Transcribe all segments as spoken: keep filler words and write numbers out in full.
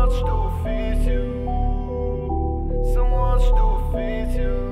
ossos do ofício, são ossos do ofício.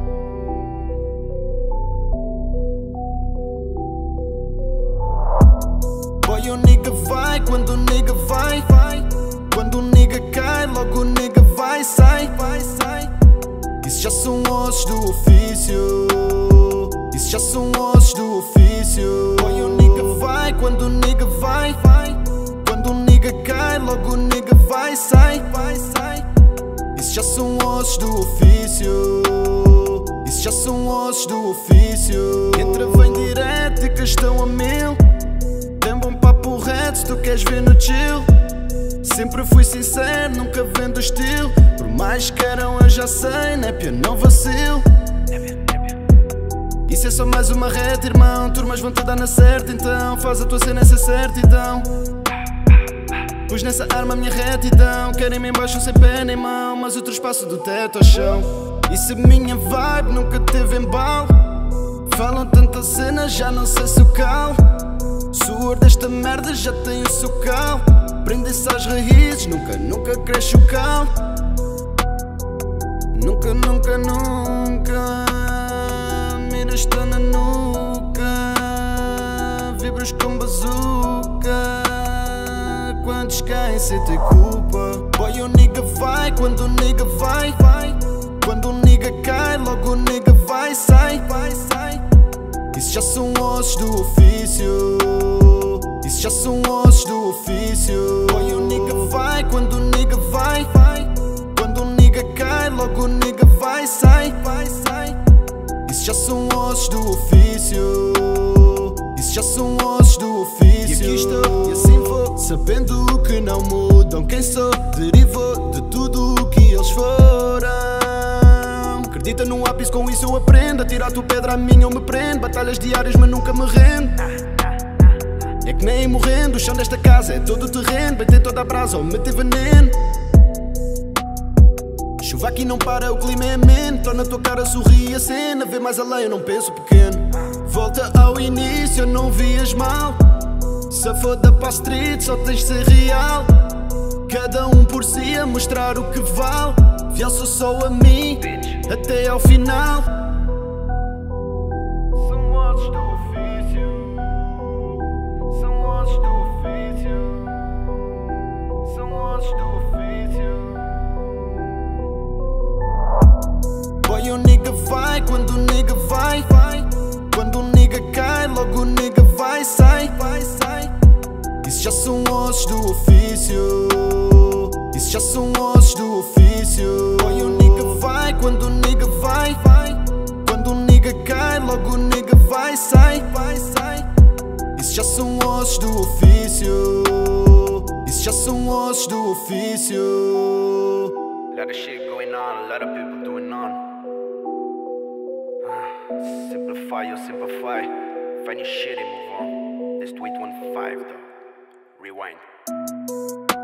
Boy, o nigga vai, quando o nigga vai, vai. Quando o nigga cai, logo o nigga vai, sai, vai, sai. Isso já são ossos do ofício, isso já são ossos do ofício. Boy, o nigga vai, quando o nigga vai, vai. Quando o nigga cai, logo o nigga vai, sai, vai, sai. Isso já são ossos do ofício, isso já são ossos do ofício. Entra, vem direto e questão a mil. Tem bom papo reto se tu queres ver no chill. Sempre fui sincero, nunca vendo estilo. Por mais que queiram eu já sei, népia não vacilo. Isso é só mais uma reta, irmão. Turmas vão te dar na certa, então faz a tua cena ser certidão. Pus nessa arma a minha retidão. Querem-me embaixo sem pé nem mão, mas eu trespasso do teto ao chão. E se a minha vibe nunca teve embalo, falam tanta cena, já não sei se eu calo. Suor desta merda já tem o seu cal. Prendem-se às raízes, nunca, nunca cresce o cal. Nunca, nunca, nunca miras-te na nuca, vibras com bazuca. Quantos caem sem ter culpa? Boy, o nigga vai, quando o nigga vai, vai. Quando o nigga cai, logo o nigga vai, sai, vai, sai. Isso já são ossos do ofício, isso já são ossos do ofício. Boy, o nigga vai, quando o nigga vai, vai. Quando o nigga cai, logo o nigga vai, sai, vai, sai. Isso já são ossos do ofício, isso já são ossos do ofício. E aqui estou, e assim vou, sabendo que não mudam quem sou. Derivou de tudo o que eles foram. Acredita num ápice, com isso eu aprendo. A tirar-te pedra a mim eu me prendo. Batalhas diárias mas nunca me rendo. É que nem morrendo, o chão desta casa é todo terreno. Bem tem toda a brasa ou meter veneno. Chuva aqui não para, o clima é ameno. Torna a tua cara sorrir a cena. Vê mais além, eu não penso pequeno. Volta ao início, eu não vias mal. Se foda para a street, só tens de ser real. Cada um por si a mostrar o que vale. Fiel-se só a mim, até ao final. São ossos do ofício, são ossos do ofício, são ossos do ofício. Boy, o nigga vai, quando o nigga vai, vai. Quando o nigga cai, logo o nigga vai, sai, vai, sai. Isso já são ossos do ofício, isso já são ossos do ofício. Boy, o nigga vai, quando o nigga vai, vai. Quando o nigga cai, logo o nigga vai, sai, vai, sai. Isso já são ossos do ofício, isso já são ossos do ofício. Lot of shit going on, a lot of people doing on. Simplify or simplify. Find your shit and move on. Let's do it one five though. Rewind.